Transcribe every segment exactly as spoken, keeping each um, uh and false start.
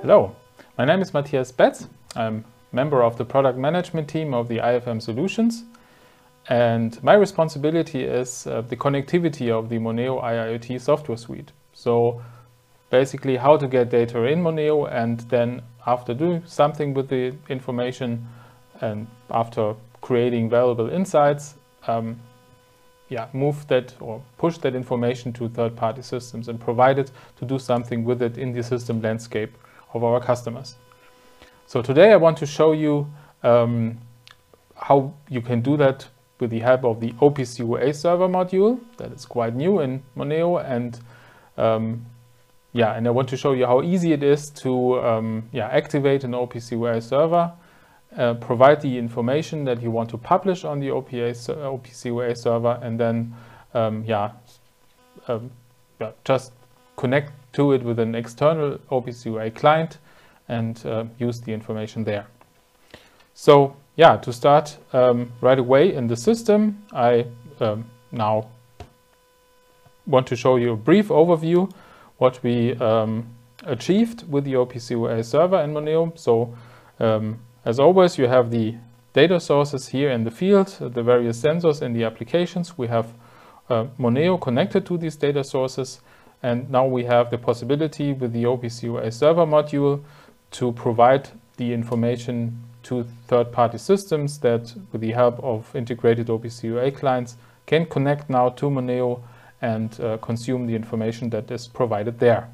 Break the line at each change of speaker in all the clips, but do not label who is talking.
Hello, my name is Matthias Betz. I'm a member of the product management team of the I F M Solutions, and my responsibility is uh, the connectivity of the Moneo I I o T software suite. So basically how to get data in Moneo, and then after doing something with the information and after creating valuable insights, um, yeah, move that or push that information to third-party systems and provide it to do something with it in the system landscape of our customers. So today I want to show you um, how you can do that with the help of the O P C U A Server module. That is quite new in Moneo, and um, yeah, and I want to show you how easy it is to um, yeah, activate an O P C U A Server, uh, provide the information that you want to publish on the O P C U A Server, and then um, yeah, um, yeah, just connect to it with an external O P C U A client and uh, use the information there. So yeah, to start um, right away in the system, I um, now want to show you a brief overview what we um, achieved with the O P C U A Server in Moneo. So um, as always, you have the data sources here in the field, the various sensors in the applications. We have uh, Moneo connected to these data sources, and now we have the possibility with the O P C U A Server module to provide the information to third-party systems that, with the help of integrated O P C U A clients, can connect now to Moneo and uh, consume the information that is provided there.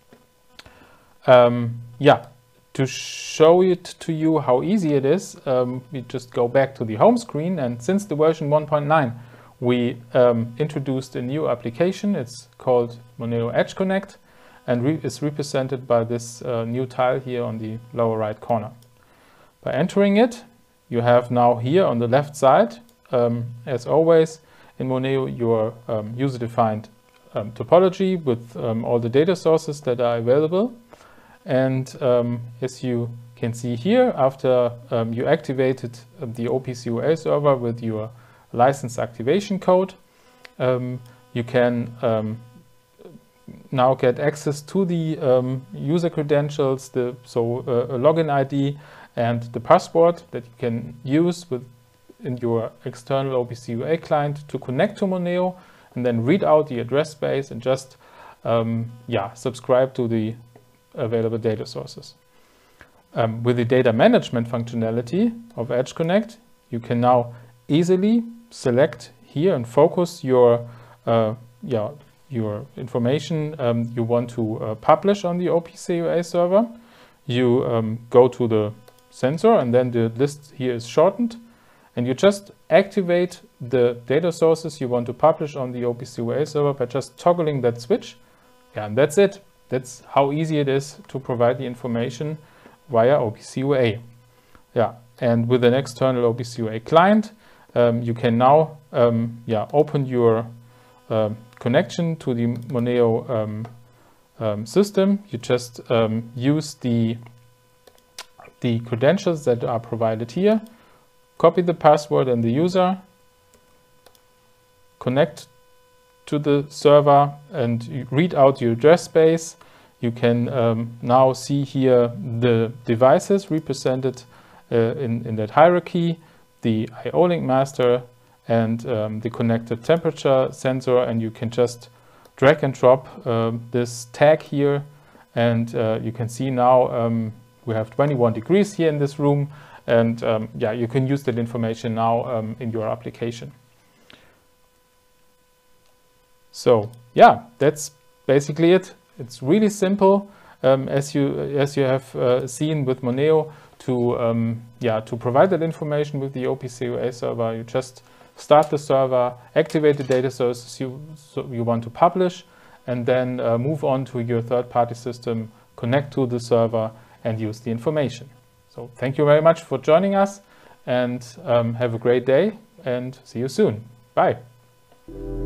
Um, yeah, to show it to you how easy it is, um, we just go back to the home screen, and since the version one point nine, we um, introduced a new application. It's called Moneo edgeConnect, and re is represented by this uh, new tile here on the lower right corner. By entering it, you have now here on the left side, um, as always, in Moneo, your um, user-defined um, topology with um, all the data sources that are available. And um, as you can see here, after um, you activated um, the O P C U A server with your license activation code, um, you can um, now get access to the um, user credentials, the, so uh, a login I D and the password that you can use with in your external O P C U A client to connect to Moneo, and then read out the address space and just um, yeah, subscribe to the available data sources. Um, with the data management functionality of edgeConnect, you can now easily select here and focus your uh, yeah, your information um, you want to uh, publish on the O P C U A server. You um, go to the sensor, and then the list here is shortened, and you just activate the data sources you want to publish on the O P C U A server by just toggling that switch. Yeah, and that's it. That's how easy it is to provide the information via O P C U A. Yeah, and with an external O P C U A client, um, you can now um, yeah, open your um, connection to the Moneo um, um, system. You just um, use the, the credentials that are provided here, copy the password and the user, connect to the server, and you read out your address space. You can um, now see here the devices represented uh, in, in that hierarchy, the I O link master and um, the connected temperature sensor, and you can just drag and drop um, this tag here, and uh, you can see now um, we have twenty-one degrees here in this room, and um, yeah, you can use that information now um, in your application. So yeah, that's basically it. It's really simple, um, as you as you have uh, seen with Moneo, to um, yeah, to provide that information with the O P C U A server. You just start the server, activate the data sources you so you want to publish, and then uh, move on to your third-party system, connect to the server, and use the information. So thank you very much for joining us, and um, have a great day, and see you soon. Bye.